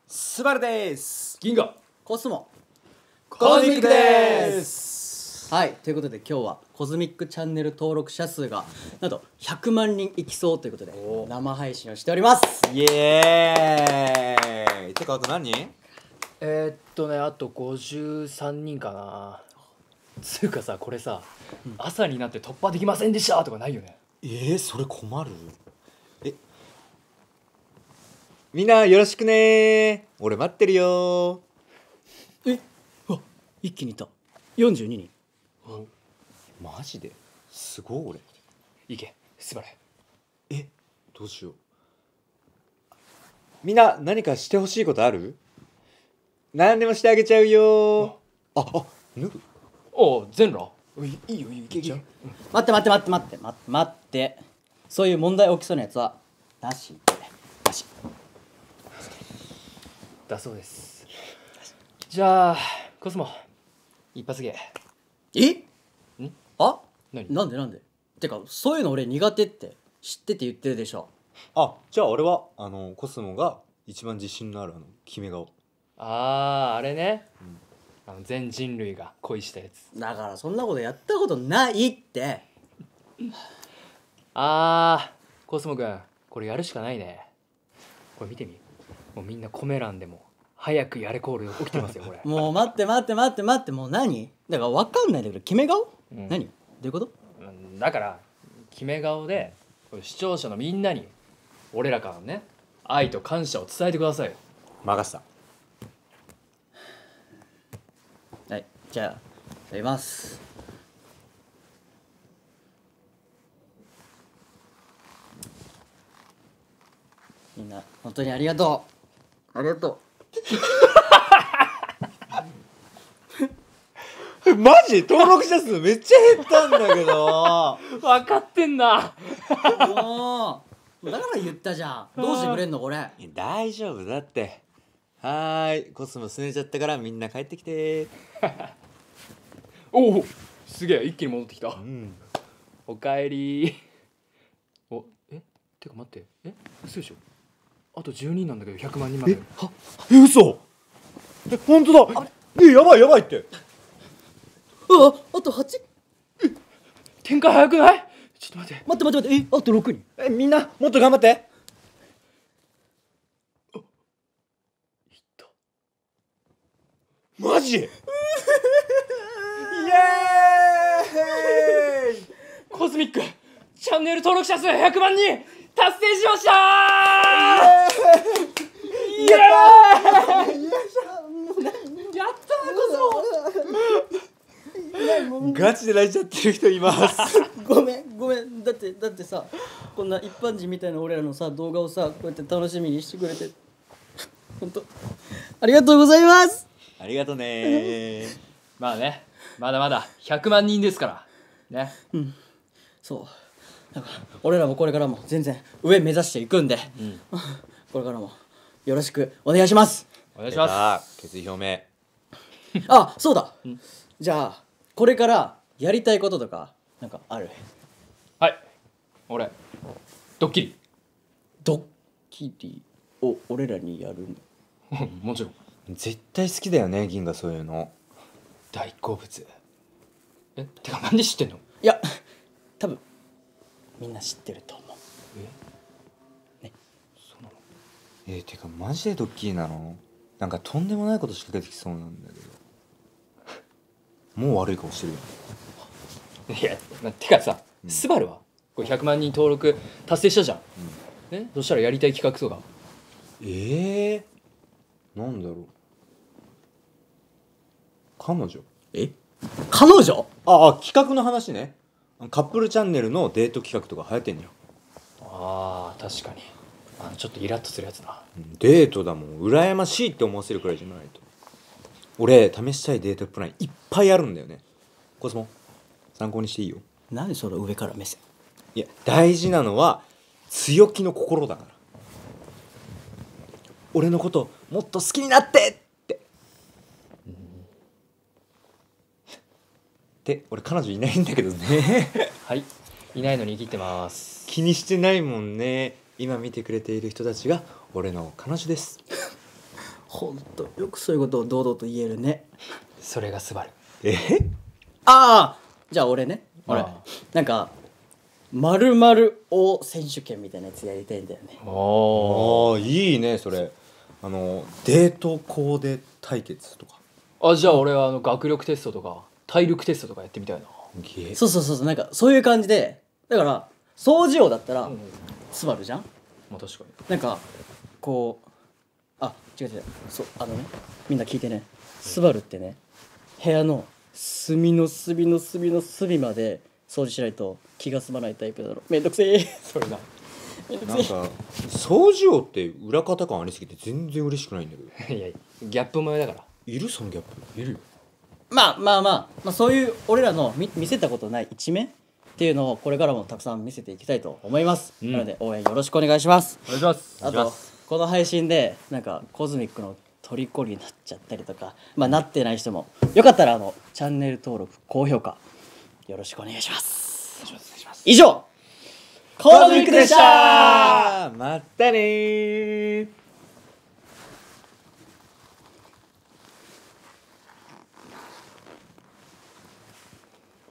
スバルです。 銀河コスモコズミックです。 はい、ということで今日はコズミックチャンネル登録者数がなんと100万人いきそうということで生配信をしております。 イエーイ。てかあと何人？ あと53人かな。つうかさ、これさ、朝になって突破できませんでしたとかないよね。 それ困る。みんなよろしくね。俺待ってるよ。 うわ、一気にいった42人。 マジですごい俺。 いけ、すばれ。 どうしよう。みんな何かしてほしいことある？何でもしてあげちゃうよ。脱ぐ？ おう、全裸？いいよ、いけ。 待ってそういう問題起きそうなやつはなしだそうです。じゃあ、コスモ、一発芸。何なんでてかそういうの俺苦手って知ってて言ってるでしょ。 じゃあ俺はコスモが一番自信のある決め顔。 あれね、全人類が恋したやつ。 だからそんなことやったことないって。 コスモくん、これやるしかないね。これ見てみ、もうみんなコメ欄でも早くやれコール起きてますよこれ。 もう待ってもう何だから分かんないんだけど決め顔、何どういうこと？ だから決め顔で視聴者のみんなに俺らからのね愛と感謝を伝えてくださいよ。 任せた。 はい、じゃあやります。みんな本当にありがとう。 マジ登録者数めっちゃ減ったんだけど。 分かってんな。 もうだから言ったじゃん。どうしてくれんのこれ。 大丈夫だって。コスモすねちゃったからみんな帰ってきて。 おお、すげえ一気に戻ってきた。 うん。 おかえり。てか待って、嘘でしょ。あと10人なんだけど100万人まで。 嘘。本当だ。やばいって。 あと 8？ 展開早くない？ちょっと待って。 あと6人。 みんなもっと頑張って。 いった。 マジ？イエーイ。 コズミックチャンネル登録者数100万人達成しましたー。イエーイ。やったーコスモ。 ガチで泣いちゃってる人います。 ごめんだってさ、こんな一般人みたいな俺らのさ動画をさこうやって楽しみにしてくれて本当ありがとうございます。 ありがとね。 まあね、まだまだ100万人ですからね。 そうだから俺らもこれからも全然上目指していくんで、これからもよろしくお願いします。 お願いします。 決意表明。 そうだ、じゃあこれからやりたいこととかなんかある？ はい、俺ドッキリ。 ドッキリを俺らにやるの？ もちろん絶対好きだよね銀がそういうの。 大好物。てかなんで知ってんの？ いや多分みんな知ってると思う。 そうなの？ てかマジでドッキリなの？なんかとんでもないこと仕掛けてきそうなんだけど。もう悪い顔してるよ。 いや、てかさ、スバルはこれ100万人登録達成したじゃん、そしたらやりたい企画とか。 なんだろう。彼女？ 彼女？ 企画の話ね。カップルチャンネルのデート企画とか流行ってんのよ。 確かにちょっとイラッとするやつだ。 デートだもん。羨ましいって思わせるくらいじゃないと。俺試したいデートプランいっぱいあるんだよね。コスモ参考にしていいよ。 何その上から目線。 いや大事なのは強気の心だから。俺のこともっと好きになってって。で俺彼女いないんだけどね。 はい、いないのに生きてます。 気にしてないもんね。今見てくれている人たちが俺の彼女です。 ほんとよくそういうことを堂々と言えるね。 それがスバル。 ああ、じゃあ俺ね、俺ああなんか〇〇王選手権みたいなやつやりたいんだよね。 おああいいねそれ。デートコーデ対決とか。 あ、じゃあ俺は学力テストとか体力テストとかやってみたいな。 そうそうそうそう、なんかそういう感じで、だから掃除王だったらうんスバルじゃん。 まあ確かに。 なんかこう、あ、違う違う、そうね、みんな聞いてね、スバルってね、部屋の隅の隅の隅の隅まで掃除しないと気が済まないタイプだろ。めんどくせえ。 それな。 なんか掃除王って裏方感ありすぎて全然嬉しくないんだけど。 いやギャップ萌えだから。 いるそのギャップ。いるよ。 まあそういう俺らの見せたことない一面っていうのをこれからもたくさん見せていきたいと思います、なので応援よろしくお願いします。 お願いします。 あとこの配信でなんかコズミックの虜になっちゃったりとか、まあなってない人もよかったらチャンネル登録高評価よろしくお願いします。以上コズミックでした。 またねー。